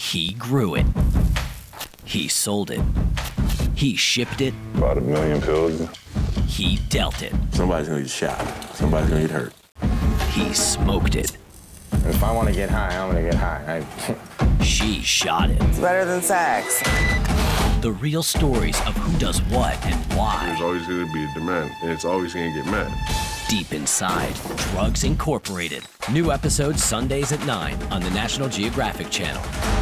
He grew it. He sold it. He shipped it. About 1 million pills. He dealt it. Somebody's gonna get shot. Somebody's gonna get hurt. He smoked it. If I want to get high, I'm gonna get high. She shot it. It's better than sex. The real stories of who does what and why. There's always gonna be a demand, and it's always gonna get met. Deep Inside, Drugs Incorporated. New episodes Sundays at 9 on the National Geographic Channel.